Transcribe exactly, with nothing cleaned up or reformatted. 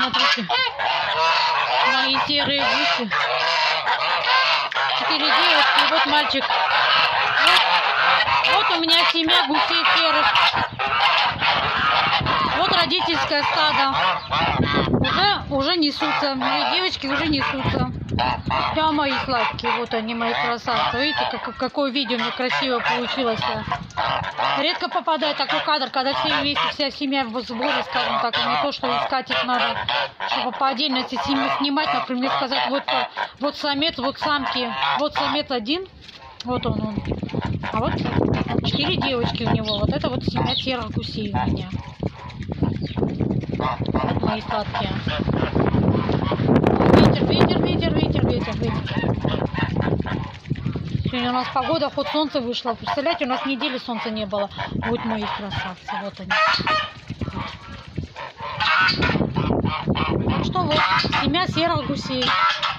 Смотрите, мои серые гуси. Четыре девочки, вот мальчик. Вот, вот у меня семья гусей серых. Вот родительское стадо. Уже, уже несутся. Мои девочки уже несутся. Да, мои сладкие. Вот они, мои красавцы. Видите, как, какое видео у меня красиво получилось. Редко попадает такой кадр, когда все вместе, вся семья в сборе, скажем так, а не то, что искать их надо, чтобы по отдельности снимать, например, сказать, вот, вот самец, вот самки, вот самец один, вот он, он. А вот четыре девочки у него. Вот это вот семья серых гусей у меня. Вот мои сладкие. Ветер, ветер, ветер, ветер, ветер, ветер. Сегодня у нас погода, хоть солнце вышло. Представляете, у нас недели солнца не было. Вот мои красавцы, вот они. Так что вот, семья серых гусей.